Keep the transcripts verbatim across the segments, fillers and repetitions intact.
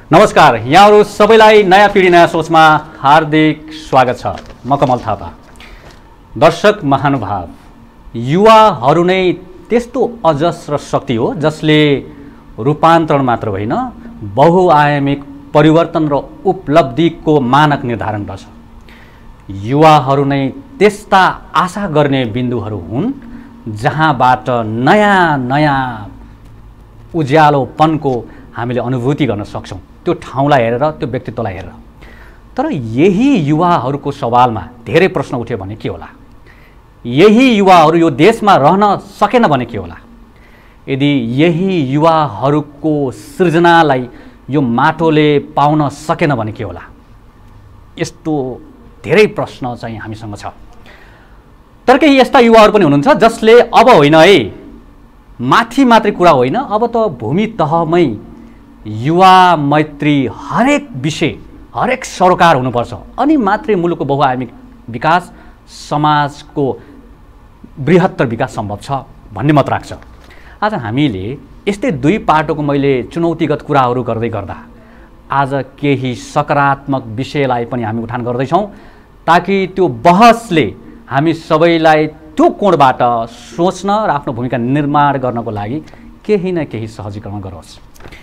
नमस्कार, यहाँहरु सबैलाई नयाँ पिढी नयाँ सोचमा हार्दिक स्वागत छ। म कमल थापा। दर्शक महानुभाव, युवाहरू नै त्यस्तो अजस्र शक्ति हो जसले रूपान्तरण मात्र होइन बहुआयामिक परिवर्तन र उपलब्धिको मानक निर्धारण गर्छ। युवाहरू नै त्यस्ता आशा गर्ने बिन्दुहरू हुन् जहाँबाट नयाँ नयाँ उज्यालोपनको हामीले अनुभूति गर्न सक्छौं, त्यो ठाउँलाई हेरेर, त्यो व्यक्तित्वलाई हेरेर। तर यही युवाहरूको सवालमा धेरै प्रश्न उठ्यो भने के होला? यही युवाहरू यो देशमा रहन सकेन भने के होला? यदि यही युवाहरूको सृजनालाई यो माटोले पाउन सकेन भने के होला? यस्तो धेरै प्रश्न चाहिँ हामीसँग छ। तर केही यस्ता युवाहरू पनि हुनुहुन्छ जसले अब होइन है, माथि मात्रै कुरा होइन, अब त भूमि तहमै युवा मैत्री हरेक विषय, हरेक सरकार हुनुपर्छ, अनि मात्रै मुलुकको बहुआयामिक विकास, समाजको बृहत्तर विकास सम्भव छ भन्ने मत राख्छ। आज हामीले यस्तै दुई पाटोको मैले चुनौतीगत कुराहरू गर्दै गर्दा आज केही सकारात्मक विषयलाई पनि हामी उठान गर्दैछौँ, ताकि त्यो बहसले हामी सबैलाई त्यो कोणबाट सोच्न र आफ्नो भूमिका निर्माण गर्नको लागि केही न केही सहजीकरण गरोस्।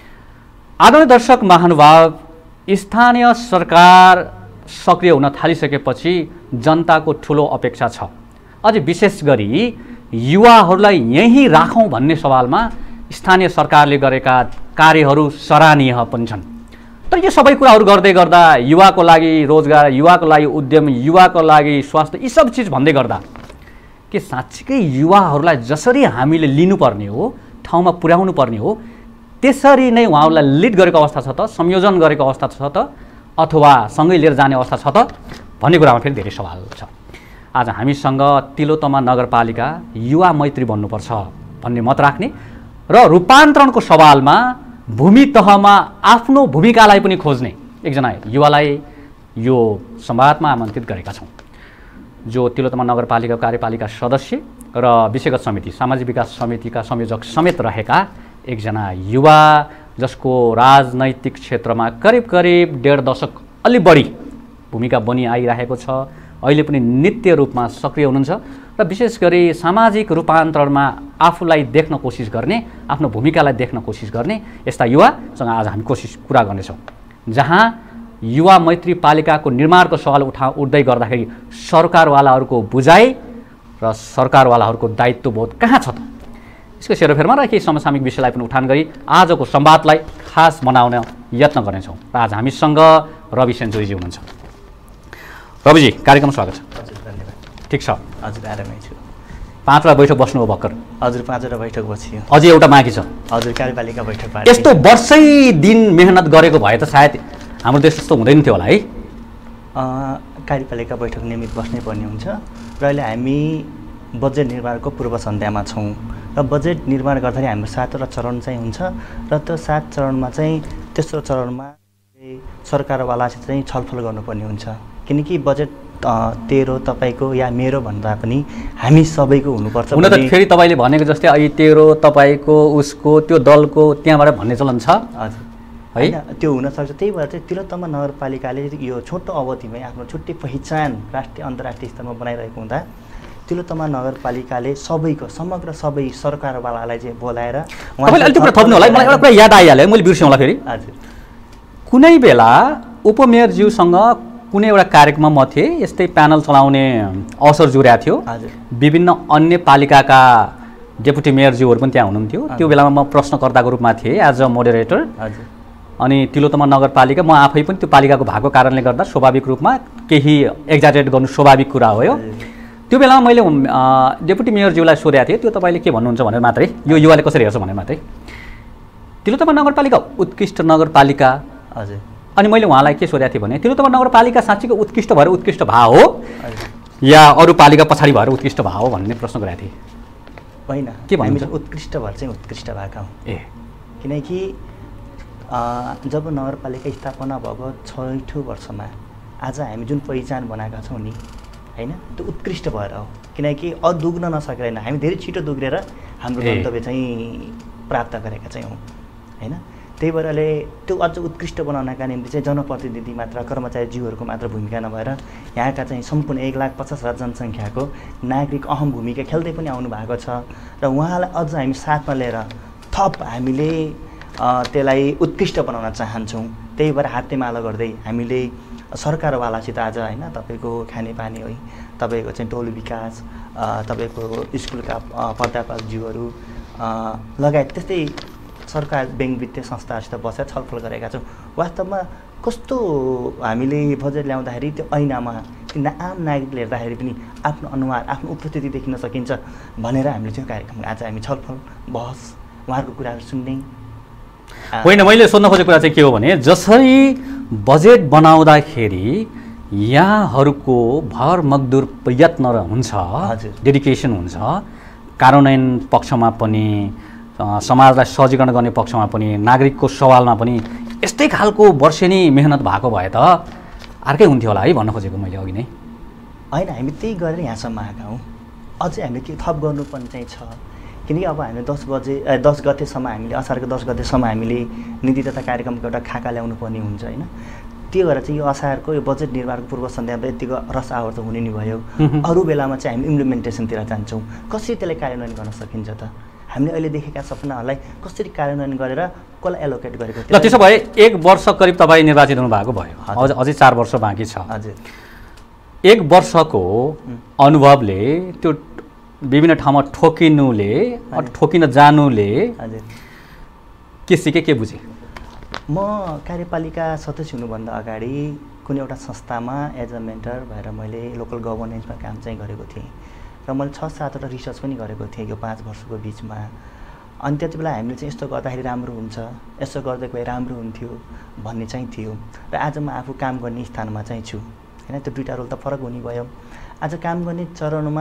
आदरणीय दर्शक महानुभाव, स्थानीय सरकार सक्रिय हुन थालिसकेपछि जनताको ठूलो अपेक्षा छ। अझ विशेष गरी युवाहरूलाई यहीँ राखौँ भन्ने सवालमा स्थानीय सरकारले गरेका कार्यहरू सराहनीय पनि छन्। तर यो सबै कुराहरू गर्दै गर्दा युवाको लागि रोजगार, युवाको लागि उद्यम, युवाको लागि स्वास्थ्य, यी सब चिज भन्दै गर्दा के साँच्चीकै युवाहरूलाई जसरी हामीले लिनुपर्ने हो, ठाउँमा पुर्याउनु पर्ने हो, त्यसरी नै उहाँहरूलाई लिड गरेको अवस्था छ त, संयोजन गरेको अवस्था छ त, अथवा सँगै लिएर जाने अवस्था छ त भन्ने कुरामा फेरि धेरै सवाल छ। आज हामीसँग तिलोत्तमा नगरपालिका युवा मैत्री बन्नुपर्छ भन्ने मत राख्ने र रूपान्तरणको सवालमा भूमि तहमा आफ्नो भूमिकालाई पनि खोज्ने एकजना युवालाई यो संवादमा आमन्त्रित गरेका छौँ, जो तिलोत्तमा नगरपालिका कार्यपालिका सदस्य र विषयगत समिति, सामाजिक विकास समितिका संयोजक समेत रहेका एकजना युवा, जसको राजनैतिक क्षेत्रमा करिब करिब डेढ दशक अलि बढी भूमिका बनि आइरहेको छ, अहिले पनि नित्य रूपमा सक्रिय हुनुहुन्छ र विशेष गरी सामाजिक रूपान्तरणमा आफूलाई देख्न कोसिस गर्ने, आफ्नो भूमिकालाई देख्न कोसिस गर्ने यस्ता युवासँग आज हामी कोसिस कुरा गर्नेछौँ। जहाँ युवा मैत्री पालिकाको निर्माणको सवाल उठा उठ्दै गर्दाखेरि सरकारवालाहरूको बुझाइ र सरकारवालाहरूको दायित्वबोध कहाँ छ त, यसको सेरोफेरमा र केही समसामयिक विषयलाई पनि उठान गरी आजको संवादलाई खास बनाउन यत्न गर्नेछौँ। र आज हामीसँग रवि सेन्चुरीजी हुनुहुन्छ। रविजी, कार्यक्रम स्वागत छ। हजुर, धन्यवाद। ठिक छ? हजुर, आरामै छु। पाँचवटा बैठक बस्नु हो भर्खर? हजुर, पाँचवटा बैठक बसियो। अझै एउटा बाँकी छ? हजुर, कार्यपालिका बैठक बाँकी। यस्तो वर्षै दिन मेहनत गरेको भए त सायद हाम्रो देश जस्तो हुँदैन थियो होला है? कार्यपालिका बैठक नियमित बस्नै पर्ने हुन्छ र अहिले हामी बजेट निर्माणको पूर्व सन्ध्यामा छौँ र बजेट निर्माण गर्दाखेरि हाम्रो सातवटा चरण चाहिँ हुन्छ र त्यो सात चरणमा चाहिँ तेस्रो चरणमा सरकारवालासित चाहिँ छलफल गर्नुपर्ने हुन्छ, किनकि बजेट तेरो तपाईँको या मेरो भन्दा पनि हामी सबैको हुनुपर्छ। हुन त फेरि तपाईँले भनेको जस्तै अहिले तेरो, तपाईँको, उसको, त्यो दलको त्यहाँबाट भन्ने चलन छ। हजुर, होइन, त्यो हुनसक्छ। त्यही भएर चाहिँ तिलोत्तमा नगरपालिकाले यो छोटो अवधिमै आफ्नो छुट्टै पहिचान राष्ट्रिय अन्तर्राष्ट्रिय स्तरमा बनाइरहेको हुँदा तिलोत्तमा नगरपालिकाले सबैको समग्र सबै सरकारवालालाई चाहिँ बोलाएर थप्नु होला। मलाई एउटा कुरा याद आइहाल्यो, मैले बिर्सेँ होला फेरि। हजुर, कुनै बेला उपमेयरज्यूसँग कुनै एउटा कार्यक्रममा म थिएँ, यस्तै प्यानल चलाउने अवसर जुरेको थियो। हजुर, विभिन्न अन्य पालिकाका डेपुटी मेयरज्यूहरू पनि त्यहाँ हुनुहुन्थ्यो। त्यो बेलामा म प्रश्नकर्ताको रूपमा थिएँ एज अ मोडरेटर। हजुर, अनि तिलोत्तमा नगरपालिका म आफै पनि त्यो पालिकाको भएको कारणले गर्दा स्वाभाविक रूपमा केही एक्जाजरेट गर्नु स्वाभाविक कुरा हो। यो त्यो बेलामा मैले डेपुटी मेयरज्यूलाई सोधेको थिएँ, त्यो तपाईँले के भन्नुहुन्छ भनेर मात्रै, यो युवाले कसरी हेर्छ भनेर मात्रै। तिलोत्तमा नगरपालिका उत्कृष्ट नगरपालिका। हजुर, अनि मैले उहाँलाई के सोधेको थिएँ भने तिलोत्तमा नगरपालिका साँच्चीको उत्कृष्ट भएर उत्कृष्ट भाव हो या अरू पालिका पछाडि भएर उत्कृष्ट भाव हो भन्ने प्रश्न गरेको थिएँ। होइन, के भन्नुहुन्छ? उत्कृष्ट भएर चाहिँ उत्कृष्ट भएका हौँ। ए, किनकि जब नगरपालिका स्थापना भएको छैठौँ वर्षमा आज हामी जुन पहिचान बनाएका छौँ नि, होइन, त्यो उत्कृष्ट भएर हो। किनकि अदुग्न नसकेर होइन, हामी धेरै छिटो दुग्रेर हाम्रो गन्तव्य चाहिँ प्राप्त गरेका चाहिँ हौँ, होइन। त्यही भएर अहिले त्यो अझ उत्कृष्ट बनाउनका निम्ति चाहिँ जनप्रतिनिधि मात्र कर्मचारीज्यूहरूको मात्र भूमिका नभएर यहाँका चाहिँ सम्पूर्ण एक लाख पचास हजार जनसङ्ख्याको नागरिक अहम भूमिका खेल्दै पनि आउनु भएको छ र उहाँलाई अझ हामी साथमा लिएर थप हामीले त्यसलाई उत्कृष्ट बनाउन चाहन्छौँ। त्यही भएर हातेमालो गर्दै हामीले सरकारवालासित आज होइन तपाईँको खानेपानी है, तपाईँको चाहिँ टोल विकास, तपाईँको स्कुलका प्राध्यापकज्यूहरू लगायत त्यस्तै सरकार ब्याङ्क वित्तीय संस्थाहरूसित बसेर छलफल गरेका छौँ। वास्तवमा कस्तो हामीले बजेट ल्याउँदाखेरि त्यो ऐनामा त्यो आम नागरिकले हेर्दाखेरि पनि आफ्नो अनुहार आफ्नो उपस्थिति देखिन सकिन्छ भनेर हामीले त्यो कार्यक्रम आज हामी छलफल बहस उहाँहरूको कुराहरू सुन्ने होइन। मैले सोध्न खोजेको कुरा चाहिँ के हो भने जसरी बजेट बनाउँदाखेरि यहाँहरूको भर मगदुर प्रयत्न हुन्छ, डेडिकेसन हुन्छ, कार्यान्वयन पक्षमा पनि समाजलाई सजीकरण गर्ने पक्षमा पनि नागरिकको सवालमा पनि यस्तै खालको वर्षेनी मेहनत भएको भए त अर्कै हुन्थ्यो होला है भन्न खोजेको मैले अघि नै। होइन, हामी त्यही गरेर यहाँसम्म आएका हौँ। अझै हामीले के थप गर्नुपर्ने चाहिँ छ, किनकि अब हामीले दस बजे दस गतेसम्म हामीले असारको दस गतेसम्म हामीले नीति तथा कार्यक्रमको एउटा खाका ल्याउनु पर्ने हुन्छ होइन। त्यो भएर चाहिँ यो असारको यो बजेट निर्माणको पूर्व सन्ध्यामा यतिको रस आवर त हुने नै भयो। अरू बेलामा चाहिँ हामी इम्प्लिमेन्टेसनतिर जान्छौँ, कसरी त्यसलाई कार्यान्वयन गर्न सकिन्छ त, हामीले अहिले देखेका सपनाहरूलाई कसरी कार्यान्वयन गरेर कसलाई एलोकेट गरेको ल। त्यसो भए एक वर्ष करिब तपाईँ निर्वाचित हुनुभएको भयो, अझ अझै चार वर्ष बाँकी छ। हजुर, एक वर्षको अनुभवले त्यो विभिन्न ठाउँमा ठोकिनुले ठोकिन जानुले हजुर के सिके, के बुझे? म कार्यपालिका सदस्य हुनुभन्दा अगाडि कुनै एउटा संस्थामा एज अ मेन्टर भएर मैले लोकल गभर्नेन्समा काम चाहिँ गरेको थिएँ र मैले छ सातवटा रिसर्च पनि गरेको थिएँ यो पाँच वर्षको बिचमा। अनि त्यति बेला हामीले चाहिँ यस्तो गर्दाखेरि राम्रो हुन्छ, यस्तो गर्दै गए राम्रो हुन्थ्यो भन्ने चाहिँ थियो। र आज म आफू काम गर्ने स्थानमा चाहिँ छु होइन। त्यो दुईवटा रोल त फरक हुने भयो। आज काम गर्ने चरणमा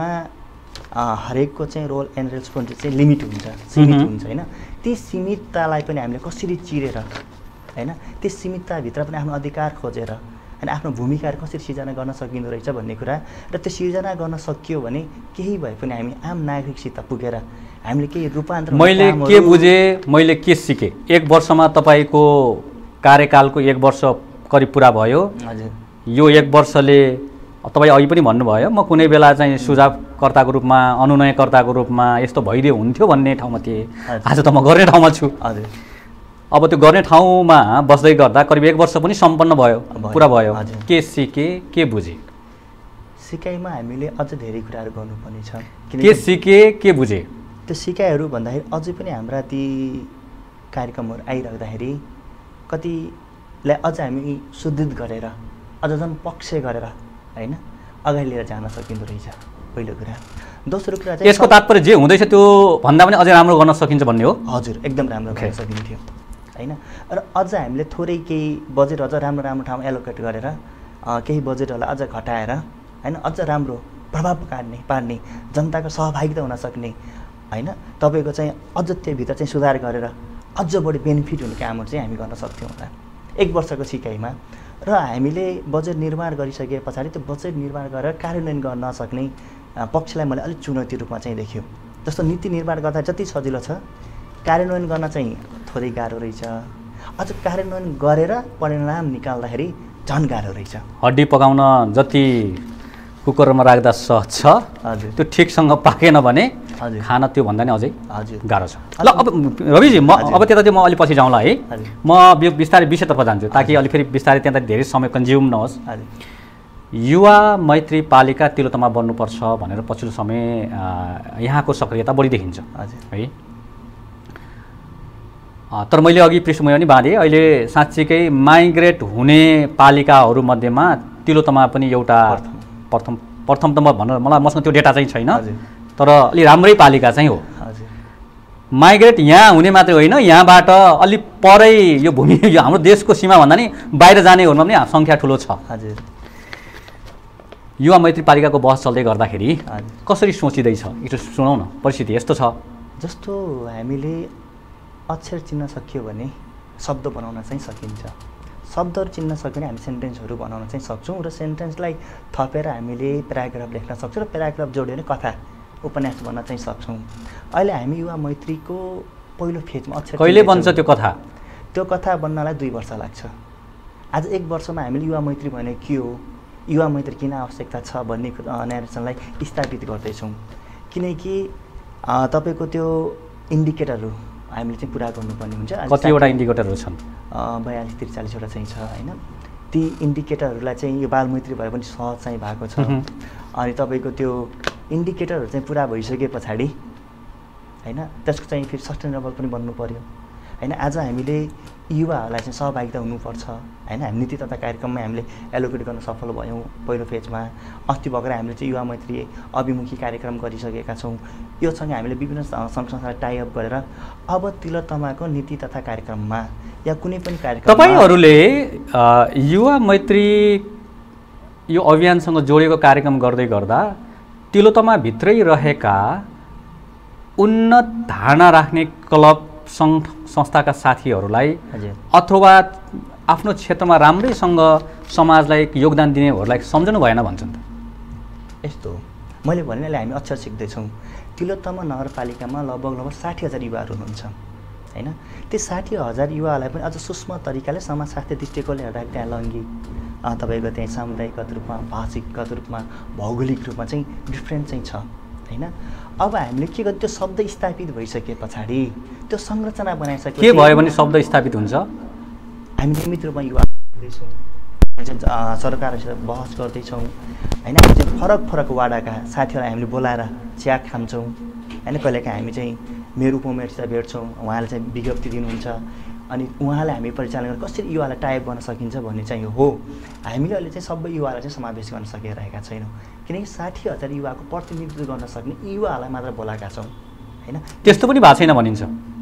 हरेकको चाहिँ रोल एन्ड रेस्पोन्सिबिलिटी चाहिँ लिमिट हुन्छ, सीमित हुन्छ होइन। ती सीमिततालाई पनि हामीले कसरी चिरेर होइन, त्यस सीमितताभित्र पनि आफ्नो अधिकार खोजेर अनि आफ्नो भूमिकाहरू कसरी सिर्जना गर्न सकिँदो रहेछ भन्ने कुरा र त्यो सिर्जना गर्न सकियो भने केही भए पनि हामी आम नागरिकसित पुगेर हामीले केही रूपान्तरण। मैले के बुझेँ, मैले के सिकेँ, एक वर्षमा तपाईँको कार्यकालको एक वर्ष करिब पुरा भयो। हजुर, यो एक वर्षले तपाईँ अघि पनि भन्नुभयो म कुनै बेला चाहिँ सुझावकर्ताको रूपमा अनुनयकर्ताको रूपमा यस्तो भइदियो हुन्थ्यो भन्ने ठाउँमा थिएँ। आज त म गर्ने ठाउँमा छु। हजुर, अब त्यो गर्ने ठाउँमा बस्दै गर्दा करिब एक वर्ष पनि सम्पन्न भयो, पुरा भयो। के सिके, के बुझे? सिकाइमा हामीले अझ धेरै कुराहरू गर्नुपर्ने छ। के सिके, के बुझे? त्यो सिकाइहरू भन्दाखेरि अझै पनि हाम्रा ती कार्यक्रमहरू आइराख्दाखेरि कतिलाई अझ हामी सुदृढ गरेर अझ झन् पक्ष गरेर होइन अगाडि लिएर जान सकिँदो रहेछ, पहिलो कुरा। दोस्रो कुरा चाहिँ यसको तात्पर्य जे हुँदैछ त्यो भन्दा पनि अझै राम्रो गर्न सकिन्छ भन्ने हो? हजुर, एकदम राम्रो गर्न सकिन्थ्यो होइन। र अझ हामीले थोरै केही बजेट अझ राम्रो राम्रो ठाउँमा एलोकेट गरेर केही बजेटहरूलाई अझ घटाएर होइन अझ राम्रो प्रभाव पार्ने पार्ने जनताको सहभागिता हुन सक्ने होइन तपाईँको चाहिँ अझ त्योभित्र चाहिँ सुधार गरेर अझ बढी बेनिफिट हुने कामहरू चाहिँ हामी गर्न सक्थ्यौँ होला एक वर्षको सिकाइमा। र हामीले बजेट निर्माण गरिसके पछाडि त्यो बजेट निर्माण गरेर कार्यान्वयन गर्न नसक्ने पक्षलाई मैले अलिक चुनौती रूपमा चाहिँ देख्यो। जस्तो नीति निर्माण गर्दा जति सजिलो छ कार्यान्वयन गर्न चाहिँ थोरै गाह्रो रहेछ। अझ कार्यान्वयन गरेर परिणाम निकाल्दाखेरि झन् गाह्रो रहेछ। हड्डी पकाउन जति कुकरमा राख्दा सहज छ, हजुर, त्यो ठिकसँग पाकेन भने हजुर खान त्यो भन्दा नि अझै हजुर गाह्रो छ। ल अब रविजी म अब त्यता चाहिँ म अलिक पछि जाउँला है। म बिस्तारै विषयतर्फ जान्छु ताकि अलिक फेरि बिस्तारै त्यहाँ धेरै समय कन्ज्युम नहोस्। युवा मैत्री पालिका तिलोत्तमा बन्नुपर्छ भनेर पछिल्लो समय यहाँको सक्रियता बढी देखिन्छ है। तर मैले अघि पृष्ठभूमि पनि बाँधेँ, अहिले साँच्चीकै माइग्रेट हुने पालिकाहरूमध्येमा तिलोत्तमा पनि एउटा प्रथम प्रथम त म भन्न मलाई मसँग त्यो डेटा चाहिँ छैन, तर अलि राम्रै पालिका चाहिँ हो। माइग्रेट यहाँ हुने मात्रै होइन, यहाँबाट अलि परै यो भूमि यो हाम्रो देशको सीमाभन्दा नि बाहिर जानेहरूमा पनि सङ्ख्या ठुलो छ। हजुर, युवा मैत्री पालिकाको बहस चल्दै गर्दाखेरि कसरी सोचिँदैछ यो सुनाउ न। परिस्थिति यस्तो छ जस्तो हामीले अक्षर चिन्न सकियो भने शब्द बनाउन चाहिँ सकिन्छ, शब्दहरू चिन्न सक्यो भने हामी सेन्टेन्सहरू बनाउन चाहिँ सक्छौँ र सेन्टेन्सलाई थपेर हामीले प्याराग्राफ लेख्न सक्छौँ र प्याराग्राफ जोड्यो भने कथा उपन्यास भन्न चाहिँ सक्छौँ। अहिले हामी युवा मैत्रीको पहिलो फेजमा अक्षर कहिले बन्छ त्यो कथा? त्यो कथा बन्नलाई दुई वर्ष लाग्छ। आज एक वर्षमा हामीले युवा मैत्री भने के हो, युवा मैत्री किन आवश्यकता छ भन्ने न्यारेसनलाई स्थापित गर्दैछौँ। किनकि तपाईँको त्यो इन्डिकेटरहरू हामीले चाहिँ पुरा गर्नुपर्ने हुन्छ। कतिवटा इन्डिकेटरहरू छन्? बयालिस त्रिचालिसवटा चाहिँ छ होइन। ती इन्डिकेटरहरूलाई चाहिँ यो बालमैत्री भए पनि सहज चाहिँ भएको छ। अनि तपाईँको त्यो इन्डिकेटरहरू चाहिँ पुरा भइसके पछाडि होइन त्यसको चाहिँ फेरि सस्टेनेबल पनि बन्नु पऱ्यो होइन। आज हामीले युवाहरूलाई चाहिँ सहभागिता हुनुपर्छ होइन। हामी नीति तथा कार्यक्रममा हामीले एलोकेट गर्न सफल भयौँ पहिलो फेजमा। अस्ति भर्खर हामीले चाहिँ युवा मैत्री अभिमुखी कार्यक्रम गरिसकेका छौँ। योसँग हामीले विभिन्न सङ्घ संस्थालाई टाइअप गरेर अब तिलोत्तमाको नीति तथा कार्यक्रममा या कुनै पनि कार्यक्रम तपाईँहरूले युवा मैत्री यो अभियानसँग जोडिएको कार्यक्रम गर्दै गर्दा तिलोत्तमाभित्रै रहेका उन्नत धारणा राख्ने क्लब सङ्घ संस्थाका साथीहरूलाई अथवा आफ्नो क्षेत्रमा राम्रैसँग समाजलाई योगदान दिनेहरूलाई सम्झनु भएन भन्छन् त? यस्तो मैले भन्नाले हामी अक्षर सिक्दैछौँ। तिलोत्तमा नगरपालिकामा लगभग लगभग साठी हजार युवाहरू हुनुहुन्छ होइन। त्यो साठी हजार युवाहरूलाई पनि अझ सूक्ष्म तरिकाले समाजशास्त्री दृष्टिकोणले हेर्दा त्यहाँ लङ्गी तपाईँको त्यहाँ सामुदायिकगत रूपमा, भाषिकगत रूपमा, भौगोलिक रूपमा चाहिँ डिफ्रेन्ट चाहिँ छ होइन। अब हामीले के गर्छौँ, त्यो शब्द स्थापित भइसके पछाडि त्यो संरचना बनाइसके के भयो भने शब्द स्थापित हुन्छ। हामी नियमित रूपमा युवा गर्दैछौँ, सरकारहरूसित बहस गर्दैछौँ होइन। हामी चाहिँ फरक फरक वाडाका साथीहरूलाई हामीले बोलाएर चिया खान्छौँ होइन। कहिलेकाहीँ हामी चाहिँ मेरो उपमेयरसित भेट्छौँ, उहाँले चाहिँ विज्ञप्ति दिनुहुन्छ अनि उहाँलाई हामी परिचालन गरेर कसरी युवालाई टाइप गर्न सकिन्छ भन्ने चाहिँ हो। हामीले अहिले चाहिँ सबै युवालाई चाहिँ समावेश गर्न सकिरहेका छैनौँ किनकि साठी हजार युवाको प्रतिनिधित्व गर्न सक्ने युवाहरूलाई मात्र बोलाएका छौँ होइन। त्यस्तो पनि भएको छैन भनिन्छ।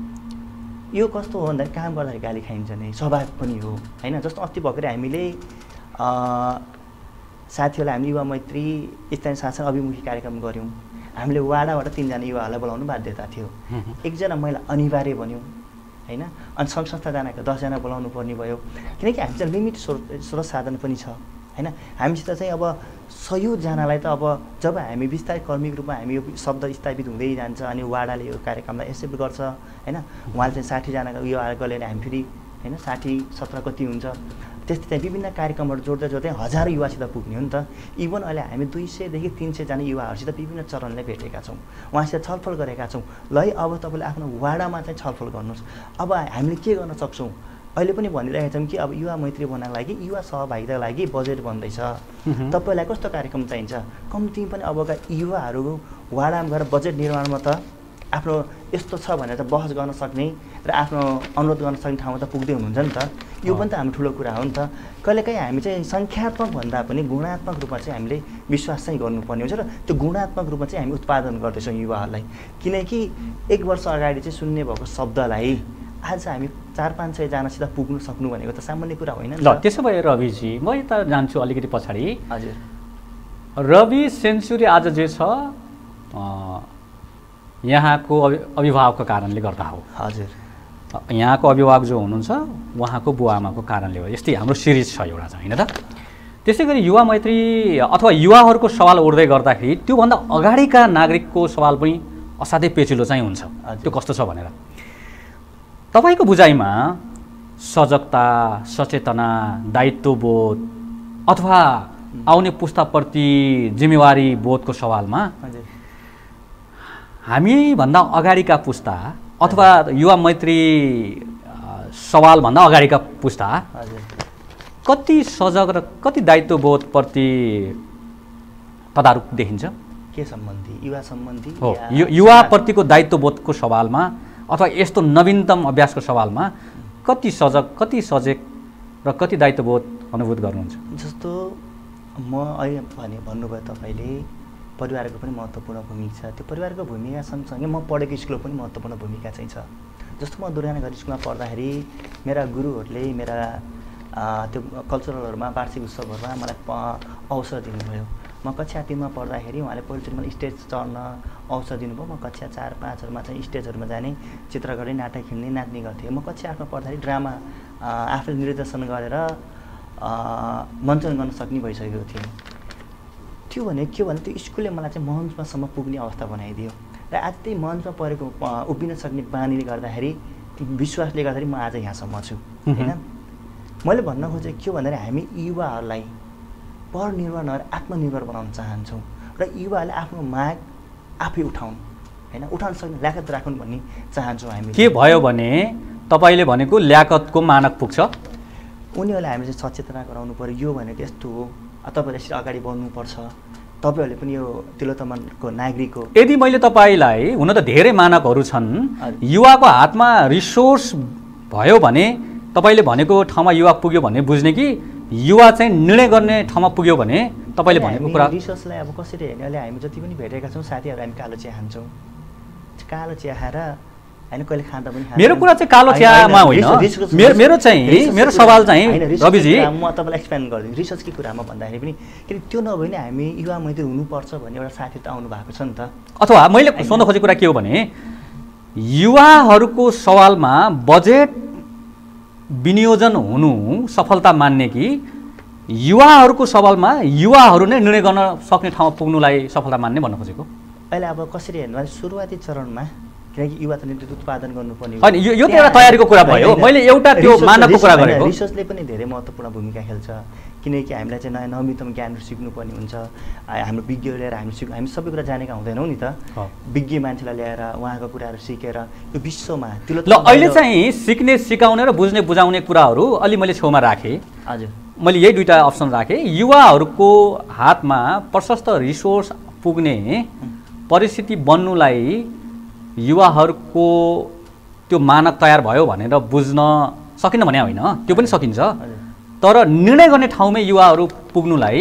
यो कस्तो हो भन्दाखेरि काम गर्दाखेरि गाली खाइन्छ नि, स्वभाव पनि हो होइन। जस्तो अस्ति भर्खरै हामीले साथीहरूलाई हामी युवा मैत्री स्थानीय शासन अभिमुखी कार्यक्रम गऱ्यौँ। हामीले वाडाबाट तिनजना युवाहरूलाई बोलाउनु बाध्यता थियो। एकजना महिला अनिवार्य बन्यो होइन। अनि सङ्घ संस्था जानेको दसजना बोलाउनु पर्ने भयो किनकि हामीसँग लिमिट स्रोत स्रोत साधन पनि छ होइन। हामीसित चाहिँ अब सयौँजनालाई त अब जब हामी बिस्तारै कर्मिक रूपमा हामी यो शब्द स्थापित हुँदै जान्छ अनि वाडाले यो कार्यक्रमलाई एक्सेप्ट गर्छ होइन। उहाँले चाहिँ साठीजनाको यो गऱ्यो भने हामी फेरि होइन साठी सत्र कति हुन्छ त्यस्तै चाहिँ विभिन्न कार्यक्रमहरू जोड्दै जोड्दै हजारौँ युवासित पुग्ने हो नि त। इभन अहिले हामी दुई सयदेखि तिन सयजना युवाहरूसित विभिन्न चरणले भेटेका छौँ, उहाँसित छलफल गरेका छौँ। ल है अब तपाईँले आफ्नो वाडामा चाहिँ छलफल गर्नुहोस्। अब हामीले के गर्न सक्छौँ अहिले पनि भनिरहेका छौँ कि अब युवा मैत्री बनाउनको लागि युवा सहभागिताको लागि बजेट बन्दैछ। तपाईँलाई कस्तो कार्यक्रम चाहिन्छ, कम्ती पनि अबका युवाहरू वाडामा गएर बजेट निर्माणमा त आफ्नो यस्तो छ भनेर त बहस गर्न सक्ने र आफ्नो अनुरोध गर्न सक्ने ठाउँमा त पुग्दै हुनुहुन्छ नि त। यो पनि त हाम्रो ठुलो कुरा हो नि त। कहिलेकाहीँ हामी चाहिँ सङ्ख्यात्मक भन्दा पनि गुणात्मक रूपमा चाहिँ हामीले विश्वास चाहिँ गर्नुपर्ने हुन्छ र त्यो गुणात्मक रूपमा चाहिँ हामी उत्पादन गर्दैछौँ युवाहरूलाई। किनकि एक वर्ष अगाडि चाहिँ सुन्ने भएको शब्दलाई आज हामी चार पाँच सयजनासित पुग्नु सक्नु भनेको त सामान्य कुरा होइन। ल त्यसो भए रविजी म यता जान्छु अलिकति पछाडि। हजुर रवि सेन्चुरी आज जे छ यहाँको अभिभावकको कारणले गर्दा हो। हजुर यहाँको अभिभावक जो हुनुहुन्छ उहाँको बुवाआमाको कारणले हो। यस्तै हाम्रो सिरिज छ एउटा चाहिँ होइन त। त्यसै गरी युवा मैत्री अथवा युवाहरूको सवाल उठ्दै गर्दाखेरि त्योभन्दा अगाडिका नागरिकको सवाल पनि असाध्यै पेचिलो चाहिँ हुन्छ। त्यो कस्तो छ भनेर तपाईँको बुझाइमा सजगता, सचेतना, दायित्वबोध अथवा आउने पुस्ताप्रति जिम्मेवारी बोधको सवालमा हामीभन्दा अगाडिका पुस्ता अथवा युवा मैत्री सवालभन्दा अगाडिका पुस्ता कति सजग र कति दायित्वबोधप्रति तदारुक देखिन्छ? के सम्बन्धी? युवा सम्बन्धी हो। युवाप्रतिको दायित्वबोधको सवालमा अथवा यस्तो नवीनतम अभ्यासको सवालमा कति सजग, कति सचेत र कति दायित्वबोध अनुभूत गर्नुहुन्छ? जस्तो म अहिले भने भन्नुभयो तपाईँले परिवारको पनि महत्त्वपूर्ण भूमिका छ। त्यो परिवारको भूमिका सँगसँगै म पढेको स्कुलको पनि महत्त्वपूर्ण भूमिका चाहिँ छ। जस्तो म दुर्गानगर स्कुलमा पढ्दाखेरि मेरा गुरुहरूले मेरा त्यो कल्चरलहरूमा वार्षिक उत्सवहरूमा मलाई अवसर दिनुभयो। म कक्षा तिनमा पढ्दाखेरि उहाँले पहिलोचोटि मलाई स्टेज चढ्न अवसर दिनुभयो। म कक्षा चार पाँचहरूमा चाहिँ स्टेजहरूमा जाने, चित्र गर्ने, नाटक खेल्ने, नाच्ने गर्थेँ। म कक्षा आठमा पढ्दाखेरि ड्रामा आफूले निर्देशन गरेर मञ्चन गर्न सक्ने भइसकेको थिएँ। त्यो भने के भने त्यो स्कुलले मलाई चाहिँ मञ्चमासम्म पुग्ने अवस्था बनाइदियो र आज त्यही मञ्चमा परेको उभिन सक्ने बानीले गर्दाखेरि विश्वासले गर्दाखेरि म आज यहाँसम्म छु होइन। मैले भन्न खोजेको के भन्दाखेरि हामी युवाहरूलाई परनिर्भर नभएर आत्मनिर्भर बनाउन चाहन्छौँ र युवाहरूले आफ्नो माग आफै उठाउनु होइन, उठाउन सक्ने ल्याकत राखुन् भन्ने चाहन्छौँ हामी। के भयो भने तपाईँले भनेको ल्याकतको मानक पुग्छ, उनीहरूलाई हामीले चाहिँ सचेतना गराउनु पर्यो। यो भनेको यस्तो हो, तपाईँहरूले यसरी अगाडि बढ्नुपर्छ, तपाईँहरूले पनि यो तिलोत्तमाको नागरिक हो। यदि मैले तपाईँलाई, हुन त धेरै मानकहरू छन्, युवाको हातमा रिसोर्स भयो भने तपाईँले भनेको ठाउँमा युवा पुग्यो भन्ने बुझ्ने कि युवा चाहिँ निर्णय गर्ने ठाउँमा पुग्यो भने तपाईँले भनेको कुरा। रिसोर्सलाई अब कसरी हेर्ने, अहिले हामी जति पनि भेटेका छौँ साथीहरू, हामी कालो चिया खान्छौँ, कालो चिया खाएर होइन कहिले खाँदा पनि। मेरो कुरा चाहिँ कालो चियामा होइन, मेरो मेरो चाहिँ मेरो सवाल चाहिँ रविजी म तपाईँलाई एक्सप्लेन गरिदिन्छु रिसर्चकै कुरामा भन्दाखेरि पनि, किन त्यो नभए भने हामी युवा मैत्री हुनुपर्छ भन्ने एउटा साथी त आउनु भएको छ नि त। अथवा मैले सोध्न खोजेको कुरा के हो भने युवाहरूको सवालमा बजेट विनियोजन हुनु सफलता मान्ने कि युवाहरूको सवालमा युवाहरू नै निर्णय गर्न सक्ने ठाउँमा पुग्नुलाई सफलता मान्ने भन्न खोजेको। अहिले अब कसरी हेर्नु भने सुरुवाती चरणमा किनकि युवा त नेतृत्व उत्पादन गर्नुपर्ने होइन, यो यो त एउटा तयारीको कुरा भयो, मैले एउटा त्यो मानकको कुरा गरेको। रिसर्चले पनि धेरै महत्त्वपूर्ण भूमिका खेल्छ, किनकि हामीलाई चाहिँ नयाँ नवीनतम ज्ञानहरू सिक्नुपर्ने हुन्छ। हाम्रो विज्ञ लिएर हामी सिक हामी सबै कुरा जानेका हुँदैनौँ नि त, विज्ञ मान्छेलाई ल्याएर उहाँको कुराहरू सिकेर यो विश्वमा त्यो ल अहिले चाहिँ सिक्ने सिकाउने र बुझ्ने बुझाउने कुराहरू अलि मैले छेउमा राखेँ। हजुर, मैले यही दुईवटा अप्सन राखेँ। युवाहरूको हातमा प्रशस्त रिसोर्स पुग्ने परिस्थिति बन्नुलाई युवाहरूको त्यो मानक तयार भयो भनेर बुझ्न सकिन्न भने होइन, त्यो पनि सकिन्छ, तर निर्णय गर्ने ठाउँमै युवाहरू पुग्नुलाई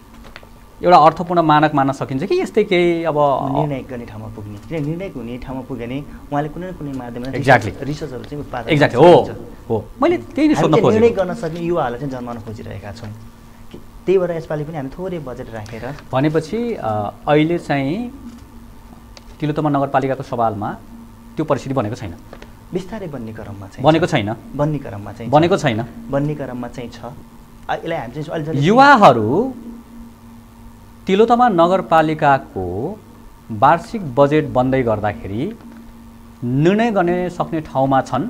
एउटा अर्थपूर्ण मानक मान्न सकिन्छ कि यस्तै केही अब निर्णय गर्ने ठाउँमा पुग्ने, किन निर्णय हुने ठाउँमा पुग्यो भने उहाँले कुनै न कुनै माध्यममा एक्ज्याक्टली रिसर्चहरू चाहिँ उत्पादन एक्ज्याक्टली हो हो मैले त्यही नै सोध्न खोजेको। निर्णय गर्न सक्ने युवाहरूलाई चाहिँ जन्माउन खोजिरहेका छौँ, त्यही भएर यसपालि पनि हामी थोरै बजेट राखेर। भनेपछि अहिले चाहिँ तिलोत्तमा नगरपालिकाको सवालमा त्यो परिस्थिति बनेको छैन, बिस्तारै बन्ने क्रममा चाहिँ बनेको छैन, बन्ने क्रममा चाहिँ बनेको छैन, बन्ने क्रममा चाहिँ छ। यसलाई हामी चाहिँ अलि युवाहरू तिलोत्तमा नगरपालिकाको वार्षिक बजेट बन्दै गर्दाखेरि निर्णय गर्ने सक्ने ठाउँमा छन्,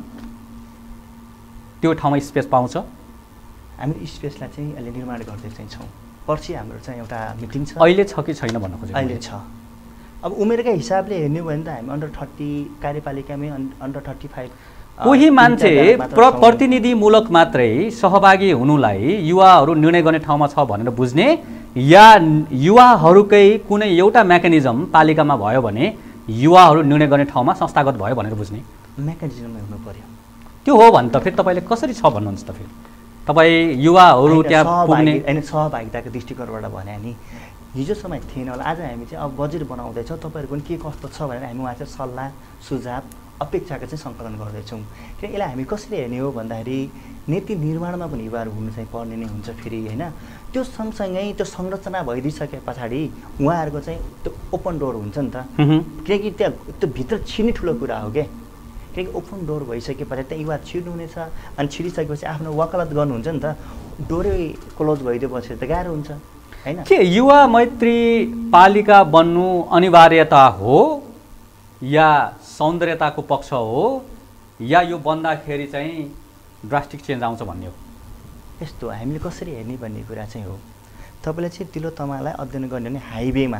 त्यो ठाउँमा स्पेस पाउँछ। हामी स्पेसलाई चाहिँ अहिले निर्माण गर्दै चाहिँ छौँ। पर्सि हाम्रो चाहिँ एउटा मिटिङ छ, अहिले छ कि छैन भन्न खोजेको। अहिले छ। अब उमेरकै हिसाबले हेर्ने हो भने त हामी अन्डर थर्टी कार्यपालिकामै अन्डर थर्टी फाइभ कोही मान्छे प्र प्रतिनिधिमूलक मात्रै सहभागी हुनुलाई युवाहरू निर्णय गर्ने ठाउँमा छ भनेर बुझ्ने, या युवाहरूकै कुनै एउटा मेकानिजम पालिकामा भयो भने युवाहरू निर्णय गर्ने ठाउँमा संस्थागत भयो भनेर बुझ्ने मेकानिजममा हुनु पर्यो। त्यो हो भने त फेरि तपाईँले कसरी छ भन्नुहुन्छ त? फेरि तपाईँ युवाहरू त्यहाँ पुग्ने होइन, सहभागिताको दृष्टिकोणबाट भने नि हिजोसम्म थिएन होला, आज हामी चाहिँ अब बजेट बनाउँदैछौँ, तपाईँहरूको पनि के कस्तो छ भनेर हामी उहाँ चाहिँ सल्लाह सुझाव अपेक्षाको चाहिँ सङ्कलन गर्दैछौँ। किन यसलाई हामी कसरी हेर्ने हो भन्दाखेरि नीति निर्माणमा पनि युवाहरू हुनु चाहिँ पर्ने नै हुन्छ फेरि होइन। त्यो सँगसँगै त्यो संरचना भइदिइसके पछाडि उहाँहरूको चाहिँ त्यो ओपन डोर हुन्छ नि त, किनकि त्यहाँ त्यो भित्र छिर्ने ठुलो कुरा हो क्या, किनकि ओपन डोर भइसके पछाडि त्यहाँ युवा छिर्नु हुनेछ, अनि छिरिसकेपछि आफ्नो वकालत गर्नुहुन्छ नि त, डोरै क्लोज भइदिएपछि त गाह्रो हुन्छ होइन। के युवा मैत्री पालिका बन्नु अनिवार्यता हो या सौन्दर्यताको पक्ष हो, या यो बन्दाखेरि चाहिँ ड्रास्टिक चेन्ज आउँछ भन्ने हो? यस्तो हामीले कसरी हेर्ने भन्ने कुरा चाहिँ हो। तपाईँले चाहिँ तिलोत्तमालाई अध्ययन गर्ने भने हाइवेमा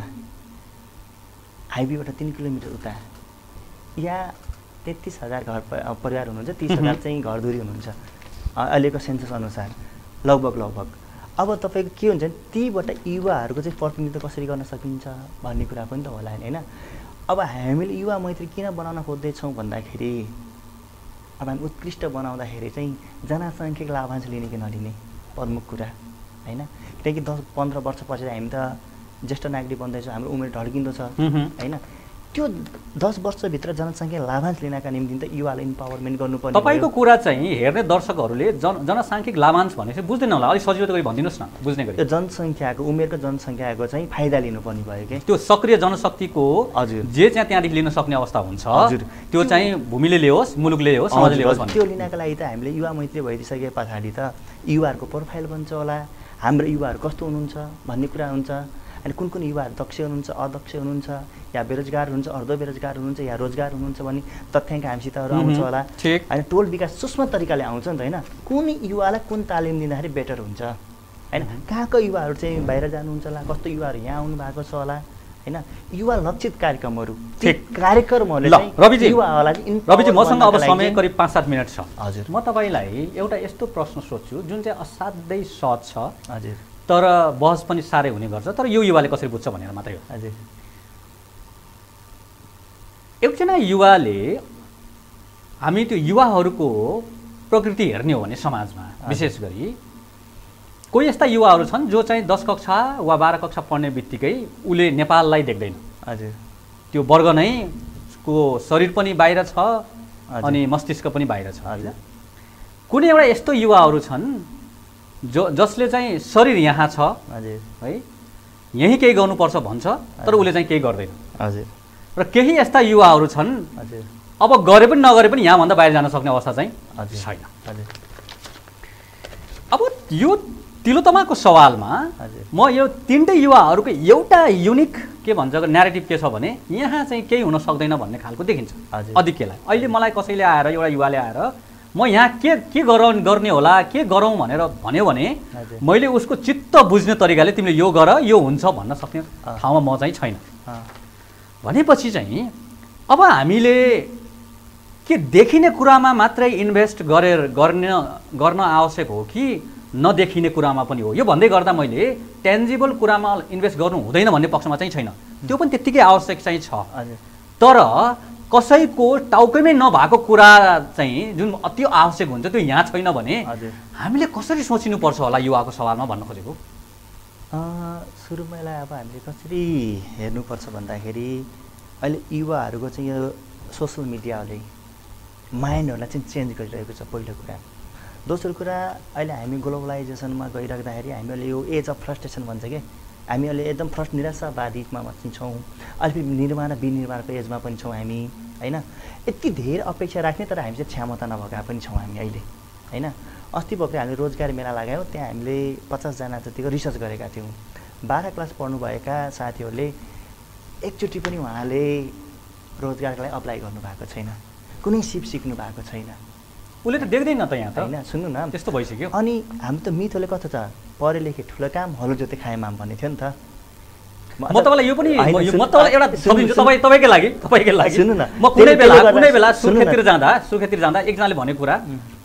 हाइवेबाट तिन किलोमिटर उता या तेत्तिस हजार घर परिवार हुनुहुन्छ, तिस हजार चाहिँ घरधुरी हुनुहुन्छ अहिलेको सेन्सस अनुसार लगभग लगभग। अब तपाईँको के हुन्छ भने तीबाट युवाहरूको चाहिँ प्रतिनिधित्व कसरी गर्न सकिन्छ भन्ने कुरा पनि त होला होइन। अब हामीले युवा मैत्री किन बनाउन खोज्दैछौँ भन्दाखेरि अब हामी उत्कृष्ट बनाउँदाखेरि चाहिँ जनसङ्ख्यिक लाभांश लिने कि नलिने प्रमुख कुरा होइन। किनकि दस पन्ध्र वर्ष पछि हामी त ज्येष्ठ नागरिक बन्दैछौँ, हाम्रो उमेर ढल्किँदो छ होइन। त्यो दस वर्षभित्र जनसङ्ख्या लाभांश लिनका निम्ति त युवालाई इम्पावरमेन्ट गर्नुपर्ने। तपाईँको कुरा चाहिँ हेर्ने दर्शकहरूले जन जनसाङ्ख्यिक लाभांश भनेपछि बुझ्दैन होला, अलिक सजिलो गरी भनिदिनुहोस् न बुझ्ने गरी। त्यो जनसङ्ख्याको उमेरको जनसङ्ख्याको चाहिँ फाइदा लिनुपर्ने भयो कि त्यो सक्रिय जनशक्तिको हजुर जे चाहिँ त्यहाँदेखि लिन सक्ने अवस्था हुन्छ हजुर, त्यो चाहिँ भूमिले ल्याओस्, मुलुकले ल्याओस्, समाजले ल्याओस्। त्यो लिनका लागि त हामीले युवा मैत्री भइदिइसके पछाडि त युवाहरूको प्रोफाइल बन्छ होला, हाम्रो युवाहरू कस्तो हुनुहुन्छ भन्ने कुरा हुन्छ। अनि कुन कुन युवाहरू दक्ष हुनुहुन्छ अदक्ष हुनुहुन्छ या बेरोजगार हुनुहुन्छ अर्ध बेरोजगार हुनुहुन्छ या रोजगार हुनुहुन्छ भन्ने तथ्याङ्क हामीसितहरू आउँछ होला अनि टोल विकास सूक्ष्म तरिकाले आउँछ नि त होइन कुन युवालाई कुन तालिम दिँदाखेरि बेटर हुन्छ होइन कहाँको युवाहरू चाहिँ बाहिर जानुहुन्छ होला कस्तो युवाहरू यहाँ आउनु भएको छ होला होइन युवा लक्षित कार्यक्रमहरू कार्यक्रमहरूले रविजी युवाहरूलाई रविजी मसँग अब समय करिब पाँच सात मिनट छ हजुर म तपाईँलाई एउटा यस्तो प्रश्न सोध्छु जुन चाहिँ असाध्यै सहज छ हजुर तर बहस पनि साह्रै हुने गर्छ तर यो युवाले कसरी बुझ्छ भनेर मात्रै हो हजुर एकजना युवाले हामी त्यो युवाहरूको प्रकृति हेर्ने हो भने समाजमा विशेष गरी कोही यस्ता युवाहरू छन् जो चाहिँ दस कक्षा वा बाह्र कक्षा पढ्ने बित्तिकै उसले नेपाललाई देख्दैन हजुर त्यो वर्ग नै को शरीर पनि बाहिर छ अनि मस्तिष्क पनि बाहिर छ हजुर कुनै एउटा यस्तो युवाहरू छन् जो जसले चाहिँ शरीर यहाँ छ हजुर है यही केही गर्नुपर्छ भन्छ तर उसले चाहिँ केही गर्दैन हजुर र केही यस्ता युवाहरू छन् हजुर अब गरे पनि नगरे पनि यहाँभन्दा बाहिर जान सक्ने अवस्था चाहिँ छैन हजुर अब यो तिलोत्तमाको सवालमा म यो तिनटै युवाहरूको एउटा युनिक के भन्छ न्यारेटिभ के छ भने यहाँ चाहिँ केही हुन सक्दैन भन्ने खालको देखिन्छ अधिकैलाई अहिले मलाई कसैले आएर एउटा युवाले आएर म यहाँ के के गराउ गर्ने होला के गरौँ भनेर भन्यो भने मैले उसको चित्त बुझ्ने तरिकाले तिमीले यो गर यो हुन्छ भन्न सक्ने ठाउँमा म चाहिँ छैन भनेपछि चाहिँ अब हामीले के देखिने कुरामा मात्रै इन्भेस्ट गरेर गर्न गर्न आवश्यक हो कि नदेखिने कुरामा पनि हो यो भन्दै गर्दा मैले टेन्जिबल कुरामा इन्भेस्ट गर्नु हुँदैन भन्ने पक्षमा चाहिँ छैन त्यो पनि त्यत्तिकै आवश्यक चाहिँ छ तर कसैको टाउकैमै नभएको कुरा चाहिँ जुन अति आवश्यक हुन्छ त्यो यहाँ छैन भने हामीले कसरी सोचिनुपर्छ होला युवाको सवालमा भन्न खोजेको सुरुमा अब हामीले कसरी हेर्नुपर्छ भन्दाखेरि अहिले युवाहरूको चाहिँ यो सोसल मिडियाले माइन्डहरूलाई चाहिँ चेन्ज गरिरहेको छ पहिलो कुरा दोस्रो कुरा अहिले हामी ग्लोबलाइजेसनमा गइराख्दाखेरि हामीले यो एज अफ फ्रस्ट्रेसन भन्छ कि हामी अहिले एकदम फर्स्ट निराशावादीमा पनि छौँ अहिले निर्माण र विनिर्माणको एजमा पनि छौँ हामी होइन यति धेरै अपेक्षा राख्ने तर हामी चाहिँ क्षमता नभएका पनि छौँ हामी अहिले होइन अस्ति भर्खर हामीले रोजगार मेला लगायौँ त्यहाँ हामीले पचासजना जतिको रिसर्च गरेका थियौँ बाह्र क्लास पढ्नुभएका साथीहरूले एकचोटि पनि उहाँले रोजगारको लागि अप्लाई गर्नुभएको छैन कुनै सिप सिक्नु भएको छैन उसले त देख्दैन त यहाँ त होइन सुन्नु न त्यस्तो भइसक्यो अनि हामी त मिथोले कस्तो छ पढे लेखे ठुलो काम हलो जोते खाए माम भन्ने थियो नि त म तपाईँलाई यो पनि म तपाईँलाई एउटा सम्झिन्छु तपाईँ तपाईँकै लागि तपाईँकै लागि सुन्नु न म कुनै बेला कुनै बेला सुर्खेततिर जाँदा सुर्खेततिर जाँदा एकजनाले भनेको कुरा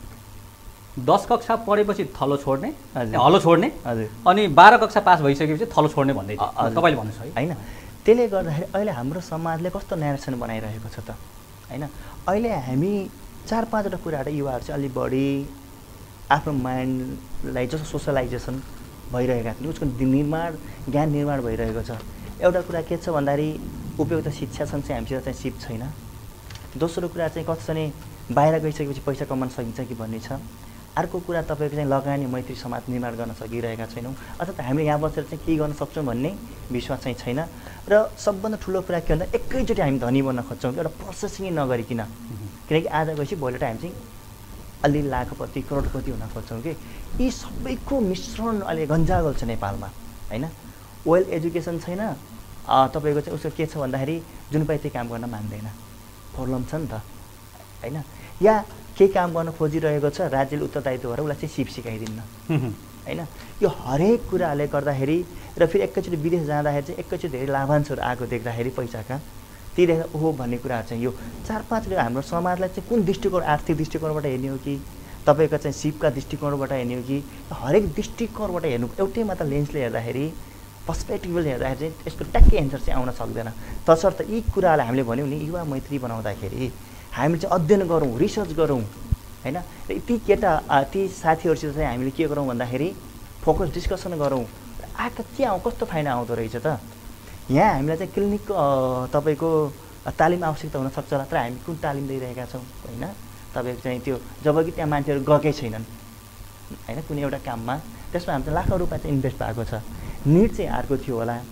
दस कक्षा पढेपछि थलो छोड्ने हलो छोड्ने अनि बाह्र कक्षा पास भइसकेपछि थलो छोड्ने भन्दै थियो तपाईँले भन्नुहोस् है होइन त्यसले गर्दाखेरि अहिले हाम्रो समाजले कस्तो न्यारेसन बनाइरहेको छ त होइन अहिले हामी चार पाँचवटा कुराहरू युवाहरू चाहिँ अलिक बढी आफ्नो माइन्डलाई जस्तो सोसलाइजेसन भइरहेका छन् उसको निर्माण ज्ञान निर्माण भइरहेको छ एउटा कुरा के छ भन्दाखेरि उपयुक्त शिक्षा छन् चाहिँ हामीसित चाहिँ सिप छैन दोस्रो कुरा चाहिँ कस्तो छ भने बाहिर गइसकेपछि पैसा कमाउन सकिन्छ कि भन्ने छ अर्को कुरा तपाईँको चाहिँ लगानी मैत्री समाज निर्माण गर्न सकिरहेका छैनौँ अर्थात् हामीले यहाँ बसेर चाहिँ के गर्न सक्छौँ भन्ने विश्वास चाहिँ छैन र सबभन्दा ठुलो कुरा के भन्दा एकैचोटि हामी धनी बन्न खोज्छौँ एउटा प्रोसेसिङै नगरिकन किनकि आज गएपछि भोलिबाट हामी चाहिँ अलि लाखपति करोडपति हुन खोज्छौँ कि यी सबैको मिश्रण अहिले गन्जागल छ नेपालमा होइन वेल एजुकेसन छैन तपाईँको चाहिँ उसको के छ भन्दाखेरि जुन पाइ त्यही काम गर्न मान्दैन प्रब्लम छ नि त होइन या केही काम गर्न खोजिरहेको छ राज्यले उत्तरदायित्व गरेर उसलाई चाहिँ सिप सिकाइदिन्न होइन यो हरेक कुराहरूले गर्दाखेरि र फेरि एकैचोटि विदेश जाँदाखेरि चाहिँ एकैचोटि धेरै लाभांशहरू आएको देख्दाखेरि पैसाका ती देख्दा ओहो भन्ने कुराहरू चाहिँ यो चार पाँच हाम्रो समाजलाई चाहिँ कुन दृष्टिकोण आर्थिक दृष्टिकोणबाट हेर्ने हो कि तपाईँको चाहिँ सिपका दृष्टिकोणबाट हेर्ने हो कि हरेक दृष्टिकोणबाट हेर्नु एउटै मात्र लेन्सले हेर्दाखेरि पर्सपेक्टिभले हेर्दाखेरि चाहिँ यसको ट्याक्कै एन्सर चाहिँ आउन सक्दैन तसर्थ यी कुरालाई हामीले भन्यौँ नि युवा मैत्री बनाउँदाखेरि हामीले चाहिँ अध्ययन गरौँ रिसर्च गरौँ होइन र ती केटा ती साथीहरूसित चाहिँ हामीले के गरौँ भन्दाखेरि फोकस डिस्कसन गरौँ आएको के आउँ कस्तो फाइदा आउँदो रहेछ त यहाँ हामीलाई चाहिँ क्लिनिक तपाईँको तालिम आवश्यकता हुनसक्छ होला तर हामी कुन तालिम दिइरहेका छौँ होइन तपाईँको चाहिँ त्यो जब कि त्यहाँ मान्छेहरू गएकै छैनन् होइन कुनै एउटा काममा त्यसमा हामी चाहिँ लाखौँ रुपियाँ चाहिँ इन्भेस्ट भएको छ निड चाहिँ अर्को थियो होला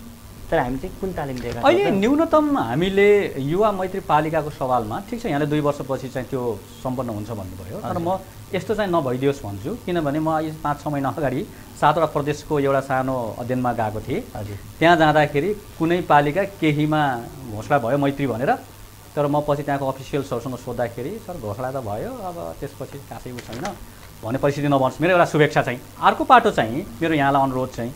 तर हामी चाहिँ कुन तालिम दिएका छौँ? अहिले न्यूनतम हामीले युवा मैत्री पालिकाको सवालमा ठिक छ यहाँले दुई वर्षपछि चाहिँ त्यो सम्पन्न हुन्छ भन्नुभयो, तर म यस्तो चाहिँ नभइदियोस् भन्छु, किनभने म अहिले पाँच छ महिना अगाडि सातवटा प्रदेशको एउटा सानो अध्ययनमा गएको थिएँ। हजुर। त्यहाँ जाँदाखेरि कुनै पालिका केहीमा घोषणा भयो मैत्री भनेर, तर म पछि त्यहाँको अफिसियल्सहरूसँग सोद्धाखेरि सर घोषणा त भयो, अब त्यसपछि खासै उ छैन भन्ने परिस्थिति नबन्छ। मेरो एउटा शुभेच्छा चाहिँ अर्को पाटो चाहिँ मेरो यहाँलाई अनुरोध चाहिँ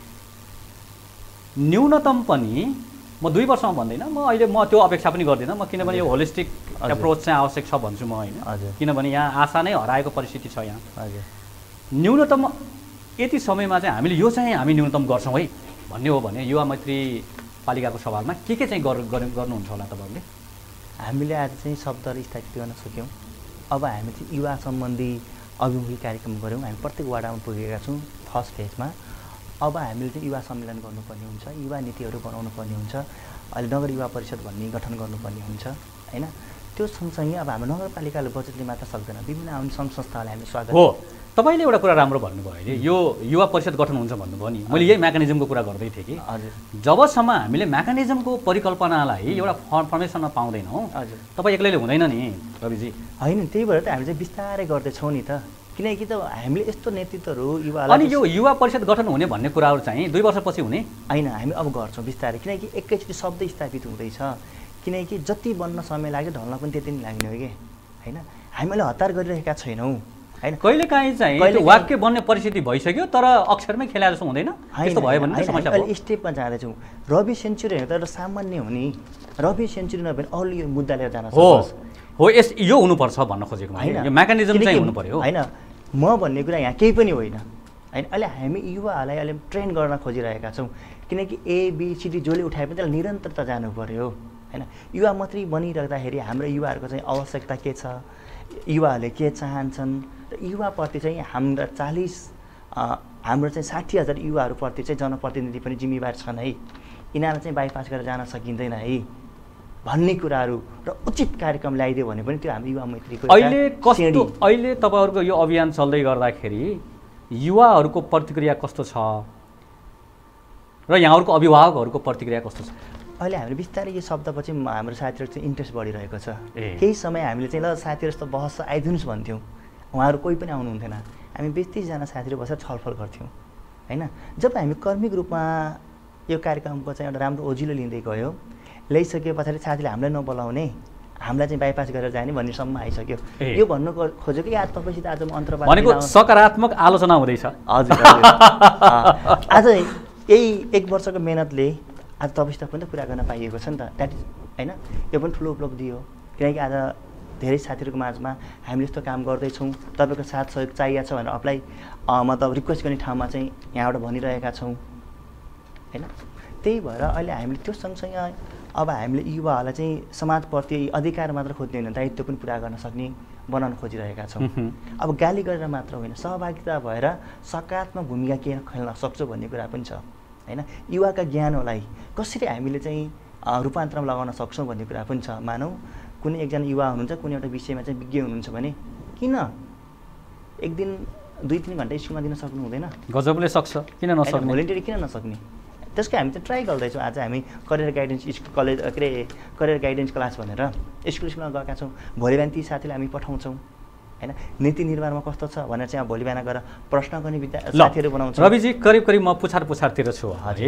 न्यूनतम पनि म दुई वर्षमा भन्दिनँ, म अहिले म त्यो अपेक्षा पनि गर्दिनँ म, किनभने यो होलिस्टिक एप्रोच चाहिँ आवश्यक छ भन्छु म होइन। किनभने यहाँ आशा नै हराएको परिस्थिति छ यहाँ। हजुर। न्यूनतम यति समयमा चाहिँ हामीले यो चाहिँ हामी न्यूनतम गर्छौँ है भन्ने हो भने युवा मैत्री पालिकाको सवालमा के के चाहिँ गर्नुहुन्छ होला तपाईँहरूले? हामीले आज चाहिँ शब्दहरू स्थापित गर्न सक्यौँ। अब हामी चाहिँ युवा सम्बन्धी अभिमुखी कार्यक्रम गऱ्यौँ। हामी प्रत्येक वार्डमा पुगेका छौँ फर्स्ट फेजमा। अब हामीले चाहिँ युवा सम्मेलन गर्नुपर्ने हुन्छ, युवा नीतिहरू बनाउनु पर्ने हुन्छ, अहिले नगर युवा परिषद भन्ने गठन गर्नुपर्ने हुन्छ होइन। त्यो सँगसँगै अब हाम्रो नगरपालिकाले बजेटले मात्र सक्दैन, विभिन्न आउने सङ्घ संस्थाहरूलाई हामी स्वागत हो। तपाईँले एउटा कुरा राम्रो भन्नुभयो अहिले, यो युवा परिषद गठन हुन्छ भन्नुभयो नि, मैले यही मेकानिजमको कुरा गर्दै थिएँ कि हजुर जबसम्म हामीले मेकानिजमको परिकल्पनालाई एउटा फर्मेसनमा पाउँदैनौँ हजुर तपाईँ एक्लैले हुँदैन नि रविजी। होइन, त्यही भएर त हामी चाहिँ बिस्तारै गर्दैछौँ नि त, किनकि त हामीले यस्तो नेतृत्वहरू युवा अनि यो युवा परिषद गठन हुने भन्ने कुराहरू चाहिँ दुई वर्षपछि हुने होइन, हामी अब गर्छौँ बिस्तारै, किनकि एकैचोटि शब्द स्थापित हुँदैछ। किनकि जति बन्न समय लाग्यो ढल्न पनि त्यति नै लाग्ने हो कि होइन। हामीले हतार गरिरहेका छैनौँ होइन। कहिलेकाहीँ चाहिँ त्यो वाक्य बन्ने परिस्थिति भइसक्यो तर अक्षरमै खेला जस्तो हुँदैन, त्यस्तो भयो भने समस्या हो। अहिले स्टेपमा जाँदैछौँ। रवि सेन्चुरी होइन तर सामान्य हो नि, रवि सेन्चुरी नभए अरू यो मुद्दा लिएर जान हो हो यस यो हुनुपर्छ भन्न खोजेको होइन, यो मेकानिजम चाहिँ हुनु पर्यो होइन। म भन्ने कुरा यहाँ केही पनि होइन होइन। अहिले हामी युवाहरूलाई अहिले ट्रेन गर्न खोजिरहेका छौँ, किनकि एबिसिडी जसले उठाए पनि त्यसलाई निरन्तरता जानु पर्यो होइन। युवा मात्रै बनिरहँदाखेरि हाम्रो युवाहरूको चाहिँ आवश्यकता के छ, युवाहरूले के चाहन्छन् र युवाप्रति चाहिँ हाम्रा चालिस हाम्रो चाहिँ साठी हजार युवाहरूप्रति चाहिँ जनप्रतिनिधि पनि जिम्मेवार छन् है। यिनीहरूलाई चाहिँ बाइपास गरेर जान सकिँदैन है भन्ने कुराहरू र उचित कार्यक्रम ल्याइदियो भने पनि त्यो हाम्रो युवा मैत्रीको अहिले कस्तो अहिले तपाईँहरूको यो अभियान चल्दै गर्दाखेरि युवाहरूको प्रतिक्रिया कस्तो छ र यहाँहरूको अभिभावकहरूको प्रतिक्रिया कस्तो छ? अहिले हामीले बिस्तारै यो शब्दपछि हाम्रो साथीहरू चाहिँ इन्ट्रेस्ट बढिरहेको छ। केही समय हामीले चाहिँ ल साथीहरू जस्तो बहस आइदिनुहोस् भन्थ्यौँ, उहाँहरू कोही पनि आउनुहुन्थेन। हामी बिस तिसजना साथीहरू बसेर छलफल गर्थ्यौँ होइन। जब हामी कर्मिक रूपमा यो कार्यक्रमको चाहिँ एउटा राम्रो ओजिलो लिँदै गयो, ल्याइसके पछाडि साथीले हामीलाई नबोलाउने, हामीलाई चाहिँ बाइपास गरेर जाने भन्नेसम्म आइसक्यो। यो भन्नु खोजेको या तपाईँसित आज म अन्तर्वार्ता भनेको सकारात्मक आलोचना हुँदैछ। हजुर आज यही एक वर्षको मेहनतले आज तपाईँसित पनि त कुरा गर्न पाइएको छ नि त, द्याट इज होइन। यो पनि ठुलो उपलब्धि हो, किनकि आज धेरै साथीहरूको माझमा हामीले यस्तो काम गर्दैछौँ, तपाईँको साथ सहयोग चाहिएको छ भनेर अप्लाई मतलब रिक्वेस्ट गर्ने ठाउँमा चाहिँ यहाँबाट भनिरहेका छौँ होइन। त्यही भएर अहिले हामीले त्यो सँगसँगै अब हामीले युवाहरूलाई चाहिँ समाजप्रति अधिकार मात्र खोज्ने होइन, दायित्व पनि पुरा गर्न सक्ने बनाउन खोजिरहेका छौँ। अब गाली गरेर मात्र होइन, सहभागिता भएर सकारात्मक भूमिका के खेल्न सक्छौँ भन्ने कुरा पनि छ होइन। युवाका ज्ञानहरूलाई कसरी हामीले चाहिँ रूपान्तरमा लगाउन सक्छौँ भन्ने कुरा पनि छ। मानौँ कुनै एकजना युवा हुनुहुन्छ, कुनै एउटा विषयमा चाहिँ विज्ञ हुनुहुन्छ भने किन एक दिन दुई तिन घन्टा स्कुलमा दिन सक्नु हुँदैन? गजबले सक्छ, किन नसक्ने? भोलिन्टियरी किन नसक्ने? त्यसको हामी चाहिँ ट्राई गर्दैछौँ। आज हामी करियर गाइडेन्स स्कुल कलेज के अरे करियर गाइडेन्स क्लास भनेर स्कुल स्कुलमा गएका छौँ। भोलि बिहान ती साथीलाई हामी पठाउँछौँ होइन। नीति निर्माणमा कस्तो छ भनेर चाहिँ भोलि बिहान गएर प्रश्न गर्ने विद्या साथीहरू बनाउँछौँ। रविजी करिब करिब म पुछार पुछारतिर छु है।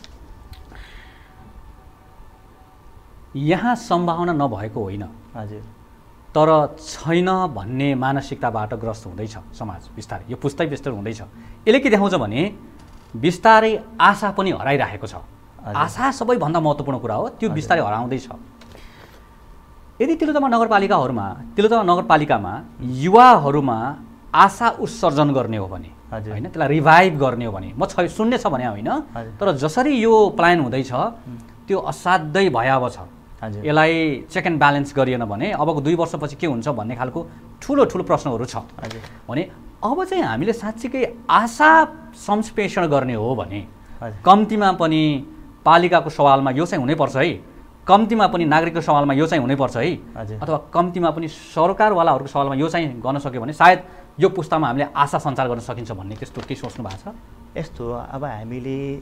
यहाँ सम्भावना नभएको होइन हजुर, तर छैन भन्ने मानसिकताबाट ग्रस्त हुँदैछ समाज बिस्तारै। यो पुस्तै बिस्तारै हुँदैछ। यसले के देखाउँछ भने बिस्तारै आशा पनि हराइरहेको छ। आशा सबैभन्दा महत्त्वपूर्ण कुरा हो, त्यो बिस्तारै हराउँदैछ। यदि तिलोत्तमा नगरपालिकाहरूमा तिलोत्तमा नगरपालिकामा युवाहरूमा आशा उत्सर्जन गर्ने हो भने होइन, त्यसलाई रिभाइभ गर्ने हो भने, म छ शून्य छ भने होइन, तर जसरी यो प्लान हुँदैछ त्यो असाध्यै भयावह छ। यसलाई चेक एन्ड ब्यालेन्स गरिएन भने अबको दुई वर्षपछि के हुन्छ भन्ने खालको ठुलो ठुलो प्रश्नहरू छ भने अब चाहिँ हामीले साँच्चीकै आशा संप्रेषण गर्ने हो भने कम्तीमा पनि पालिकाको सवालमा यो चाहिँ हुनैपर्छ है, कम्तीमा पनि नागरिकको सवालमा यो चाहिँ हुनैपर्छ है, अथवा कम्तीमा पनि सरकारवालाहरूको सवालमा यो चाहिँ गर्न सक्यो भने सायद यो पुस्तामा हामीले आशा सञ्चार गर्न सकिन्छ भन्ने त्यस्तो के सोच्नु भएको छ? यस्तो अब हामीले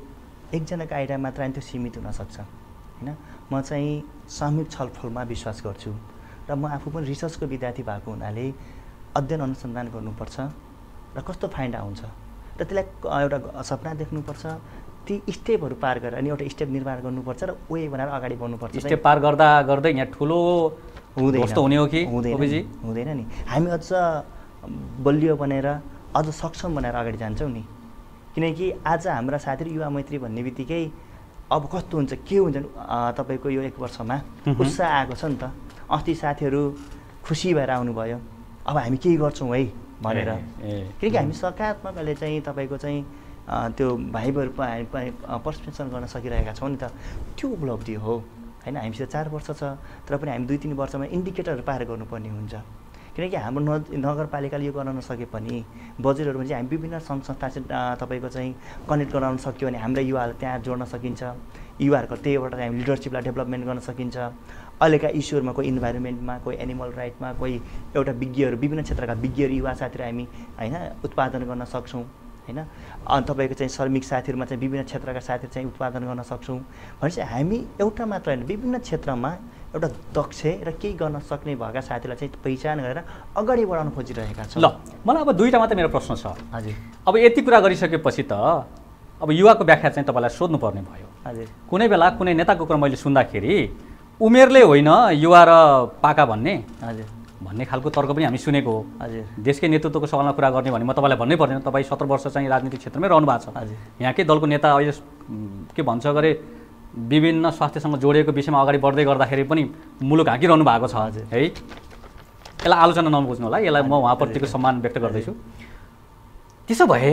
एकजनाको आइडिया मात्र अनि त्यो सीमित हुनसक्छ होइन। म चाहिँ सामूहिक छलफलमा विश्वास गर्छु र म आफू पनि रिसर्चको विद्यार्थी भएको हुनाले अध्ययन अनुसन्धान गर्नुपर्छ र कस्तो फाइन्ड आउँछ र त्यसलाई एउटा सपना देख्नुपर्छ, ती स्टेपहरू पार गरेर अनि एउटा स्टेप निर्माण गर्नुपर्छ र वे बनाएर अगाडि बढ्नुपर्छ। स्टेप पार गर्दा गर्दै यहाँ ठुलो हुँदैन कस्तो हुने हो कि हुँदैन हुँदैन नि। हामी अझ बलियो बनेर अझ सक्षम बनाएर अगाडि जान्छौँ नि। किनकि आज हाम्रा साथीहरू युवा मैत्री भन्ने बित्तिकै अब कस्तो हुन्छ के हुन्छ तपाईँको यो एक वर्षमा उत्साह आएको छ नि त। अस्ति साथीहरू खुसी भएर आउनुभयो, अब हामी केही गर्छौँ है भनेर। किनकि हामी सकारात्मकले चाहिँ तपाईँको चाहिँ त्यो भाइबहरू पर्सपेक्सन गर्न सकिरहेका छौँ नि त, त्यो उपलब्धि हो होइन। हामीसित चार वर्ष छ तर पनि हामी दुई तिन वर्षमा इन्डिकेटरहरू पार गर्नुपर्ने हुन्छ। किनकि हाम्रो न नगरपालिकाले यो गर्न नसके पनि बजेटहरूमा चाहिँ हामी विभिन्न सङ्घ संस्थासित तपाईँको चाहिँ कनेक्ट गराउन सक्यो भने हाम्रा युवाहरू त्यहाँ जोड्न सकिन्छ। युवाहरूको त्यहीबाट हामी लिडरसिपलाई डेभलपमेन्ट गर्न सकिन्छ। अहिलेका इस्युहरूमा कोही इन्भाइरोमेन्टमा, कोही एनिमल राइटमा, कोही एउटा विज्ञहरू विभिन्न क्षेत्रका विज्ञहरू युवा साथीहरू हामी होइन उत्पादन गर्न सक्छौँ होइन। अनि तपाईँको चाहिँ श्रमिक साथीहरूमा चाहिँ विभिन्न क्षेत्रका साथीहरू चाहिँ उत्पादन गर्न सक्छौँ भनेपछि हामी एउटा मात्र होइन विभिन्न क्षेत्रमा एउटा दक्ष र केही गर्न सक्ने भएका साथीलाई चाहिँ पहिचान गरेर अगाडि बढाउन खोजिरहेका छौँ। ल मलाई अब दुईवटा मात्रै मेरो प्रश्न छ। हजुर। अब यति कुरा गरिसकेपछि त अब युवाको व्याख्या चाहिँ तपाईँलाई सोध्नुपर्ने भयो। हजुर। कुनै बेला कुनै नेताको कुरा मैले सुन्दाखेरि उमेरले होइन युवा र पाका भन्ने हजुर भन्ने खालको तर्क पनि हामी सुनेको हो। हजुर। देशकै नेतृत्वको सवालमा कुरा गर्ने भने म तपाईँलाई भन्नै पर्दैन, तपाईँ सत्र वर्ष चाहिँ राजनीतिक क्षेत्रमै रहनु भएको छ। हजुर। यहाँकै दलको नेता अहिले के भन्छ गरे विभिन्न स्वास्थ्यसँग जोडिएको विषयमा अगाडि बढ्दै गर्दाखेरि पनि मुलुक हाँकिरहनु भएको छ है। यसलाई आलोचना नबुझ्नु होला, यसलाई म उहाँप्रतिको सम्मान व्यक्त गर्दैछु। त्यसो भए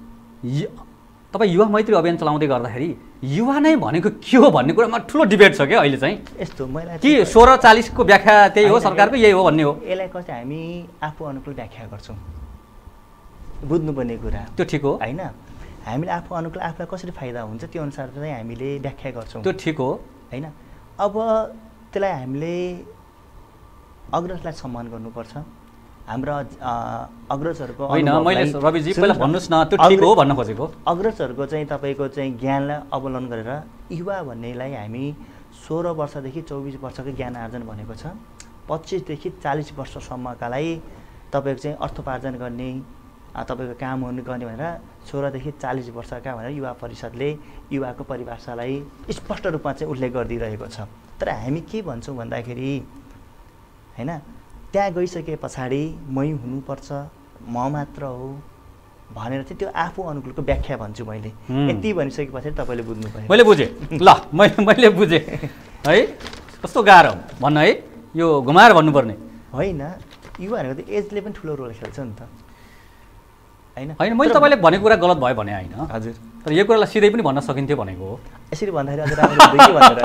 तपाईँ युवा मैत्री अभियान चलाउँदै गर्दाखेरि युवा नै भनेको के हो भन्ने कुरामा ठुलो डिबेट छ क्या अहिले चाहिँ। यस्तो मैले कि सोह्र चालिसको व्याख्या त्यही हो, सरकारको यही हो भन्ने हो। यसलाई कसै हामी आफू अनुकूल व्याख्या गर्छौँ, बुझ्नुपर्ने कुरा त्यो ठिक हो होइन। हामीले आफू अनुकूल आफूलाई कसरी फाइदा हुन्छ त्यो अनुसार चाहिँ हामीले व्याख्या गर्छौँ, त्यो ठिक हो होइन। अब त्यसलाई हामीले अग्रजलाई सम्मान गर्नुपर्छ। हाम्रो अग्रजहरूको होइन, मैले रविजी पहिला भन्नुहोस् न त्यो ठिक हो भन्न खोजेको। अग्रजहरूको चाहिँ तपाईँको चाहिँ ज्ञानलाई अवलम्बन गरेर युवा भन्नेलाई हामी सोह्र वर्षदेखि चौबिस वर्षको ज्ञान आर्जन भनेको छ। पच्चिसदेखि चालिस वर्षसम्मकालाई तपाईँको चाहिँ अर्थोपार्जन गर्ने तपाईँको कामहरू गर्ने भनेर सोह्रदेखि चालिस वर्षका भनेर युवा परिषदले युवाको परिभाषालाई स्पष्ट रूपमा चाहिँ उल्लेख गरिदिइरहेको छ। तर हामी के भन्छौँ भन्दाखेरि होइन त्यहाँ गइसके पछाडि मै हुनुपर्छ, म मात्र हो भनेर चाहिँ त्यो आफू अनुकूलको व्याख्या भन्छु मैले। यति भनिसके पछाडि तपाईँले बुझ्नु पर्यो। मैले बुझेँ, ल मैले मैले बुझेँ है। कस्तो गाह्रो भन्न है, यो घुमाएर भन्नुपर्ने होइन। युवाहरूको त एजले पनि ठुलो रोल खेल्छ नि त होइन। होइन मैले तपाईँले भनेको कुरा गलत भयो भने होइन। हजुर। तर यो कुरालाई सिधै पनि भन्न सकिन्थ्यो भनेको हो। यसरी भन्दाखेरि अझ राम्रो हुँदैन भनेर।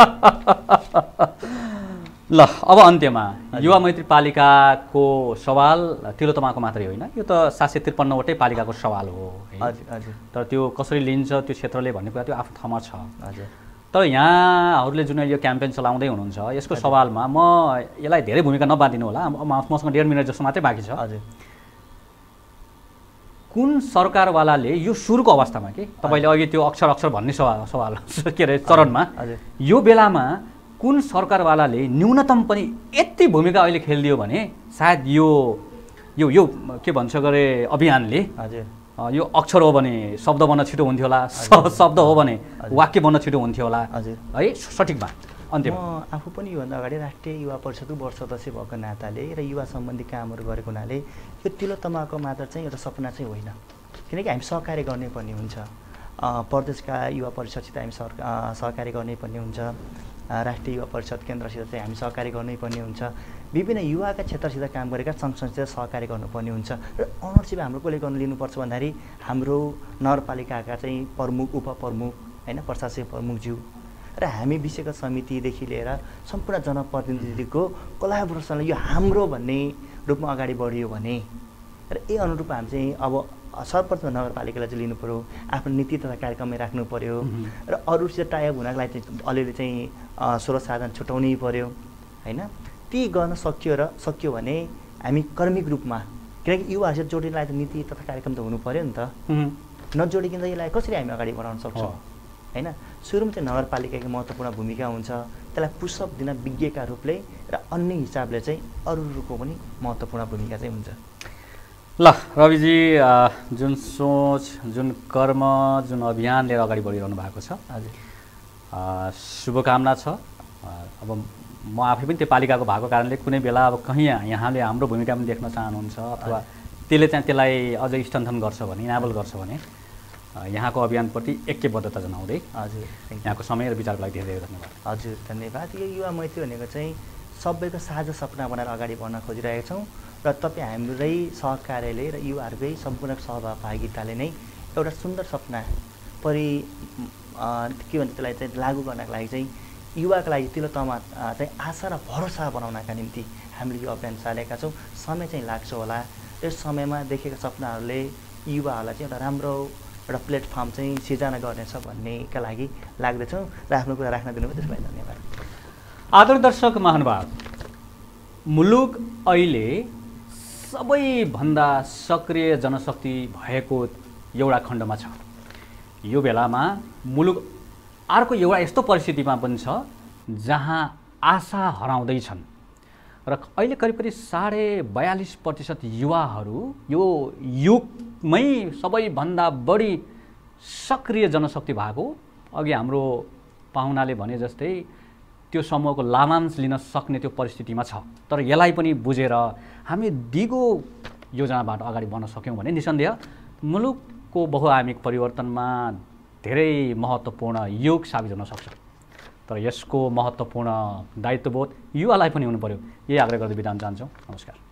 ल अब अन्त्यमा युवा मैत्री पालिकाको सवाल तिलो तमाको मात्रै होइन, यो त सात सय त्रिपन्नवटै पालिकाको सवाल हो। हजुर हजुर। तर त्यो कसरी लिन्छ त्यो क्षेत्रले भन्ने कुरा त्यो आफ्नो ठाउँमा छ। हजुर। तर यहाँहरूले जुन यो क्याम्पेन चलाउँदै हुनुहुन्छ यसको सवालमा म यसलाई धेरै भूमिका नबाँधिनु होला, मसँग डेढ मिनट जस्तो मात्रै बाँकी छ। हजुर। कुन सरकारवालाले यो सुरुको अवस्थामा कि तपाईँले अघि त्यो अक्षर अक्षर भन्ने सवाल सवाल के अरे चरणमा यो बेलामा कुन सरकारवालाले न्यूनतम पनि यति भूमिका अहिले खेलिदियो भने सायद यो यो यो के भन्छ गरे अभियानले हजुर यो अक्षर हो भने शब्द बन्न छिटो हुन्थ्यो होला, शब्द हो भने वाक्य बन्न छिटो हुन्थ्यो होला हजुर है। सठिकमा अन्त्यमा म आफू पनि योभन्दा अगाडि राष्ट्रिय युवा परिषदको वर्ष दसैँ भएको नाताले र युवा सम्बन्धी कामहरू गरेको हुनाले यो तिलो तमाको मात्र चाहिँ एउटा सपना चाहिँ होइन, किनकि हामी सहकार्य गर्नै पर्ने हुन्छ। प्रदेशका युवा परिषदसित हामी सहकार्य गर्नै पर्ने हुन्छ, राष्ट्रिय युवा परिषद केन्द्रसित चाहिँ हामी सहकार्य गर्नै पर्ने हुन्छ, विभिन्न युवाका क्षेत्रसित काम गरेका सङ्घ संस्थासित सहकार्य गर्नुपर्ने हुन्छ। र अनरसिप हाम्रो कसले गर्नु लिनुपर्छ भन्दाखेरि हाम्रो नगरपालिकाका चाहिँ प्रमुख उपप्रमुख होइन प्रशासकीय प्रमुखज्यू र हामी विषयगत समितिदेखि लिएर सम्पूर्ण जनप्रतिनिधिको कोलाबोरेसनले यो हाम्रो भन्ने रूपमा अगाडि बढियो भने र यही अनुरूप हामी चाहिँ अब सर्वप्रथम नगरपालिकालाई चाहिँ लिनु पऱ्यो, आफ्नो नीति तथा कार्यक्रममै राख्नु पऱ्यो र अरूसित टाइअप हुनको लागि चाहिँ अलिअलि चाहिँ स्रोत साधन छुटाउनै पऱ्यो होइन। ती गर्न सकियो र सकियो भने हामी कर्मिक रूपमा, किनकि युवाहरूसित जोडिनलाई त नीति तथा कार्यक्रम त हुनु पऱ्यो नि त, नजोडिकन यसलाई कसरी हामी अगाडि बढाउन सक्छौँ हैन। सुरुमा चाहिँ नगरपालिकाको महत्त्वपूर्ण भूमिका हुन्छ, त्यसलाई पुसअप दिन विज्ञका रूपले र अन्य हिसाबले चाहिँ अरूहरूको पनि महत्त्वपूर्ण भूमिका चाहिँ हुन्छ। ल रविजी, जुन सोच, जुन कर्म, जुन अभियान लिएर अगाडि बढिरहनु भएको छ, हजुर शुभकामना छ। अब म आफै पनि त्यो पालिकाको भएको कारणले कुनै बेला अब कहीँ यहाँले हाम्रो भूमिका पनि देख्न चाहनुहुन्छ अथवा त्यसले चाहिँ त्यसलाई अझ स्ट्रेन्थन गर्छ भने, इनाबल गर्छ भने यहाँको अभियानप्रति ऐक्यबद्धता जनाउँदै हजुर यहाँको समय र विचारको लागि धेरै धेरै धन्यवाद। हजुर धन्यवाद। यो युवा मैत्री भनेको चाहिँ सबैको साझा सपना बनाएर अगाडि बढ्न खोजिरहेका छौँ र तपाईँ हाम्रै सहकार्यले र युवाहरूकै सम्पूर्ण सहभागिताले नै एउटा सुन्दर सपना परि के भन्छ त्यसलाई चाहिँ लागू गर्नको लागि चाहिँ युवाको लागि तिलो तमा चाहिँ आशा र भरोसा बनाउनका निम्ति हामीले यो अभियान चालेका छौँ। समय चाहिँ लाग्छ होला, यस समयमा देखेका सपनाहरूले युवाहरूलाई चाहिँ एउटा राम्रो एउटा प्लेटफर्म चाहिँ सिर्जना गर्नेछ भन्नेका लागि लाग्दछौँ र आफ्नो कुरा राख्न दिनुभयो त्यसको लागि धन्यवाद। आदरणीय दर्शक महानुभाव, मुलुक अहिले सबैभन्दा सक्रिय जनशक्ति भएको एउटा खण्डमा छ। यो बेलामा मुलुक अर्को एउटा यस्तो परिस्थितिमा पनि छ जहाँ आशा हराउँदैछन् र अहिले करिब करिब साढे बयालिस प्रतिशत युवाहरू यो युगमै सबैभन्दा बढी सक्रिय जनशक्ति भएको, अघि हाम्रो पाहुनाले भने जस्तै त्यो समूहको लाभांश लिन सक्ने त्यो परिस्थितिमा छ। तर यसलाई पनि बुझेर हामी दिगो योजनाबाट अगाडि बढ्न सक्यौँ भने निसन्देह मुलुकको बहुआयामिक परिवर्तनमा धेरै महत्त्वपूर्ण योग साबित हुन सक्छ। तर यसको महत्त्वपूर्ण दायित्वबोध युवालाई पनि हुनु पर्यो। यही आग्रह गर्दै बिदा हुन चाहन्छौँ। नमस्कार।